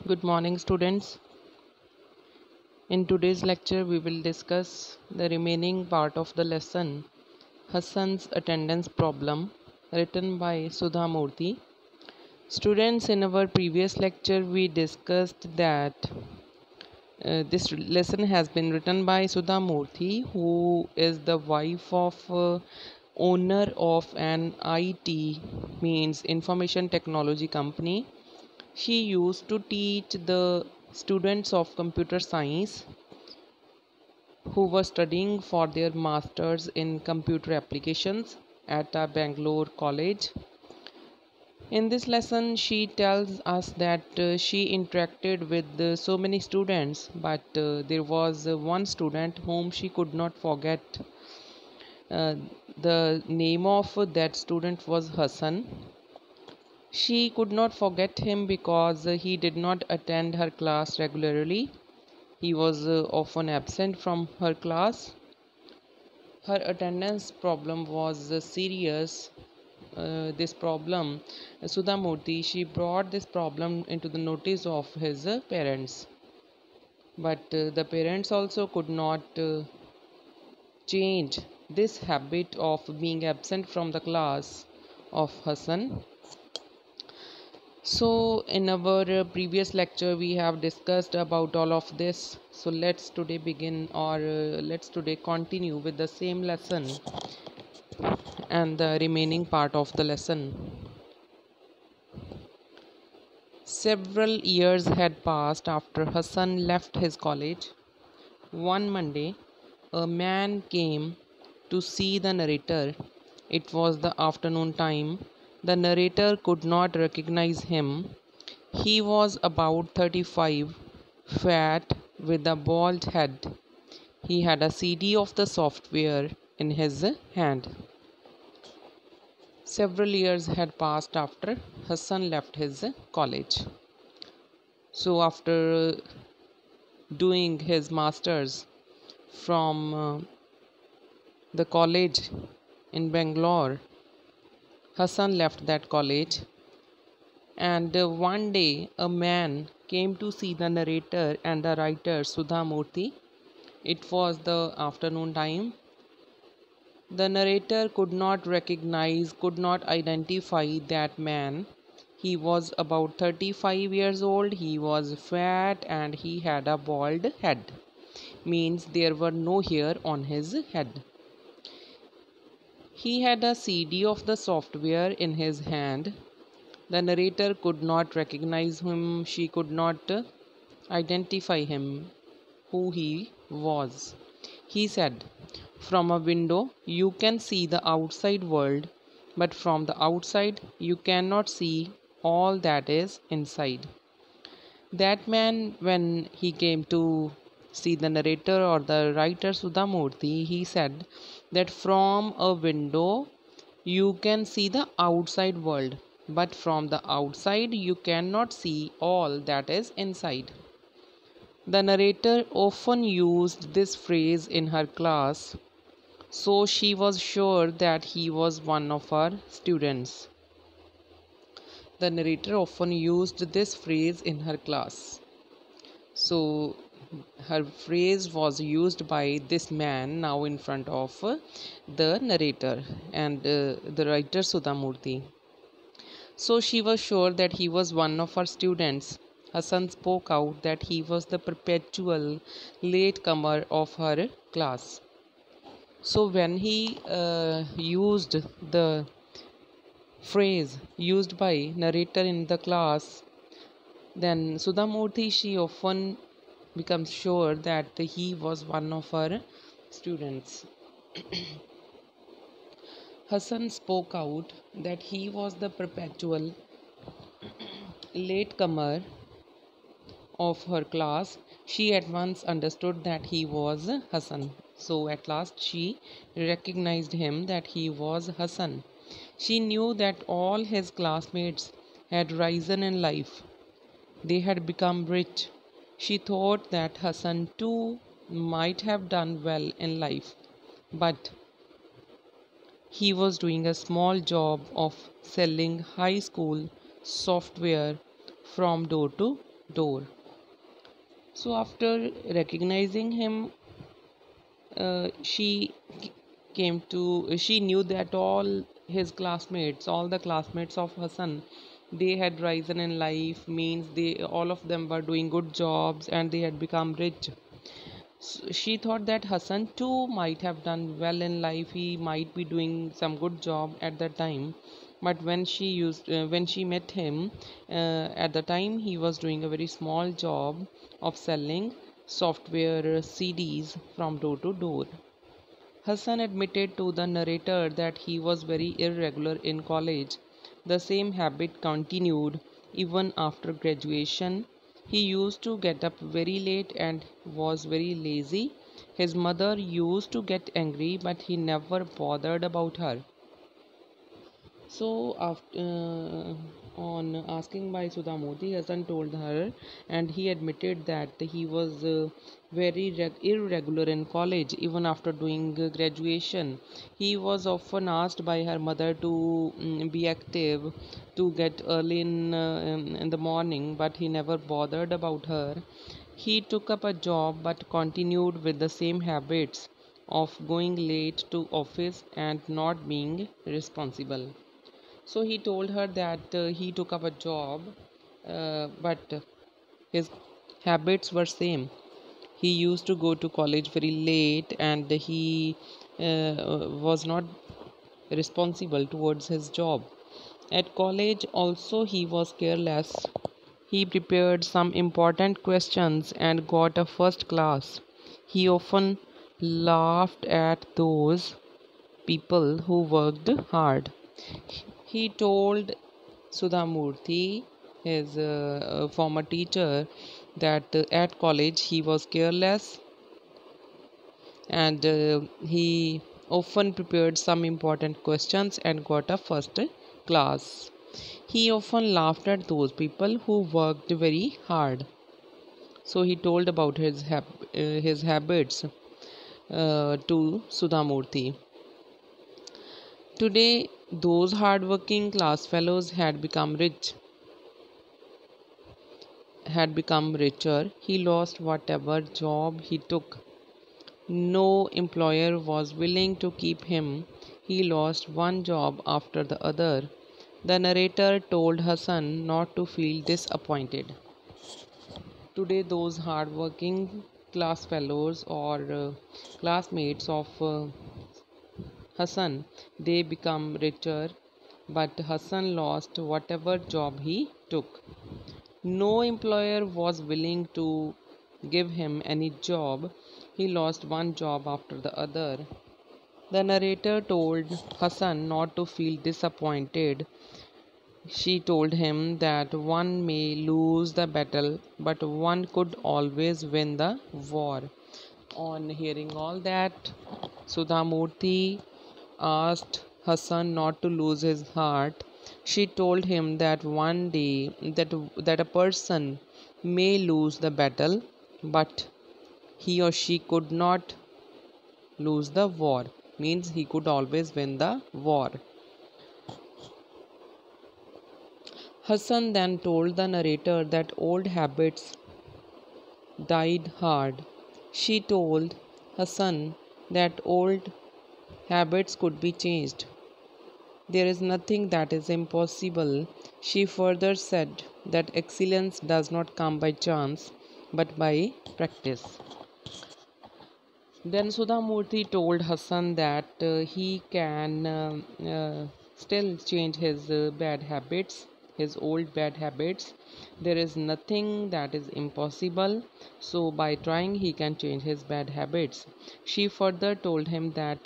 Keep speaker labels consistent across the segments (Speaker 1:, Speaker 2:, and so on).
Speaker 1: Good morning, students. In today's lecture, we will discuss the remaining part of the lesson, Hassan's attendance problem, written by Sudha Murthy. Students, in our previous lecture, we discussed that this lesson has been written by Sudha Murthy, who is the wife of owner of an IT, means information technology company. She used to teach the students of computer science who were studying for their masters in computer applications at a Bangalore college. In this lesson, she tells us that she interacted with so many students, but there was one student whom she could not forget. Uh, the name of that student was Hassan. She could not forget him because he did not attend her class regularly. He was often absent from her class. Her attendance problem was serious. This problem, Sudha Murthy, she brought this problem into the notice of his parents. But the parents also could not change this habit of being absent from the class of Hassan. So in our previous lecture we have discussed about all of this. So let's today begin, or let's today continue with the same lesson and the remaining part of the lesson. Several years had passed after Hassan left his college. One Monday, a man came to see the narrator. It was the afternoon time. The narrator could not recognize him. He was about 35, fat, with a bald head. He had a CD of the software in his hand. Several years had passed after Hassan left his college. So after doing his masters from the college in Bangalore, Hassan left that college, and one day a man came to see the narrator and the writer Sudha Murthy. It was the afternoon time. The narrator could not identify that man. He was about 35 years old, he was fat, and he had a bald head. Means there were no hair on his head. He had a CD of the software in his hand. The narrator could not recognize him. She could not identify him, who he was. He said, "From a window you can see the outside world, but from the outside you cannot see all that is inside." That man, when he came to see the narrator or the writer Sudha Murthy, he said that from a window you can see the outside world, but from the outside you cannot see all that is inside. The narrator often used this phrase in her class, so she was sure that he was one of her students. The narrator often used this phrase in her class. So her phrase was used by this man now in front of the narrator and the writer Sudha Murthy. So she was sure that he was one of her students. Hassan spoke out that he was the perpetual latecomer of her class. So when he used the phrase used by narrator in the class, then Sudha Murthy, she often becomes sure that he was one of her students. Hassan spoke out that he was the perpetual latecomer of her class. She at once understood that he was Hassan. So at last she recognized him that he was Hassan. She knew that all his classmates had risen in life. They had become rich. She thought that Hassan too might have done well in life, but he was doing a small job of selling high school software from door to door. So after recognizing him, she knew that all the classmates of Hassan, they had risen in life, means they all of them were doing good jobs and they had become rich. She thought that Hassan too might have done well in life. He might be doing some good job at that time. But when she met him, at the time he was doing a very small job of selling software CDs from door to door. Hassan admitted to the narrator that he was very irregular in college. The same habit continued even after graduation. He used to get up very late and was very lazy. His mother used to get angry, but he never bothered about her. So, on asking by Sudhamurthy, Hassan told her, and he admitted that he was very irregular in college, even after doing graduation. He was often asked by her mother to be active, to get early in the morning, but he never bothered about her. He took up a job but continued with the same habits of going late to office and not being responsible. So he told her that he took up a job, but his habits were same. He used to go to college very late, and he was not responsible towards his job. At college, also, he was careless. He prepared some important questions and got a first class. He often laughed at those people who worked hard. He told Sudhamurthy, his former teacher, that at college he was careless and he often prepared some important questions and got a first class. He often laughed at those people who worked very hard. So he told about his habits to Sudhamurthy. Today, those hard-working class fellows had become richer. He lost whatever job he took. No employer was willing to keep him. He lost one job after the other. The narrator told Hassan not to feel disappointed. Today, those hard-working class fellows or classmates of Hassan, they become richer, but Hassan lost whatever job he took. No employer was willing to give him any job. He lost one job after the other. The narrator told Hassan not to feel disappointed. She told him that one may lose the battle, but one could always win the war. On hearing all that, Sudhamurthy asked Hassan not to lose his heart. She told him that one day that a person may lose the battle, but he or she could not lose the war. Means he could always win the war. Hassan then told the narrator that old habits died hard. She told Hassan that old habits could be changed. There is nothing that is impossible. She further said that excellence does not come by chance but by practice. Then Sudhamurthy told Hassan that he can still change his bad habits, his old bad habits. There is nothing that is impossible. So, by trying, he can change his bad habits. She further told him that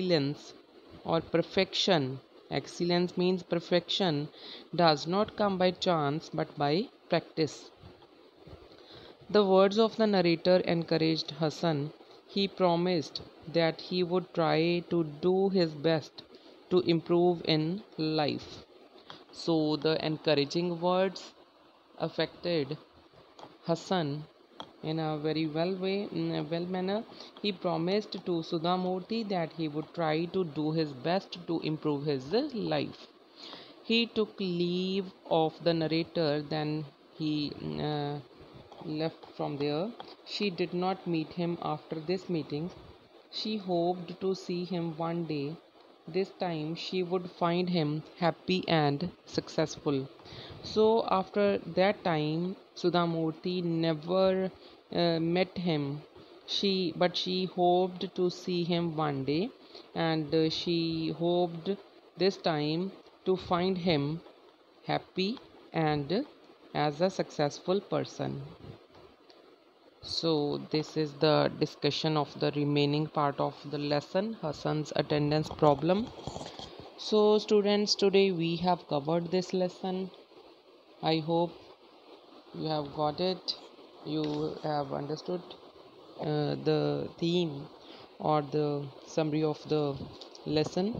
Speaker 1: excellence means perfection, does not come by chance but by practice. The words of the narrator encouraged Hassan. He promised that he would try to do his best to improve in life. So the encouraging words affected Hassan in a very in a well manner. He promised to Sudhamurthy that he would try to do his best to improve his life. He took leave of the narrator, then he left from there. She did not meet him after this meeting. She hoped to see him one day. This time she would find him happy and successful. So after that time, Sudhamurti never met him. She hoped to see him one day, and she hoped this time to find him happy and as a successful person. So this is the discussion of the remaining part of the lesson, Hassan's attendance problem. So students, today we have covered this lesson. I hope you have got it. You have understood the theme or the summary of the lesson.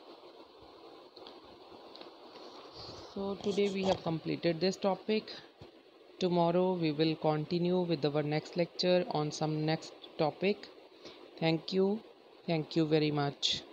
Speaker 1: So today we have completed this topic. Tomorrow we will continue with our next lecture on some next topic. Thank you. Thank you very much.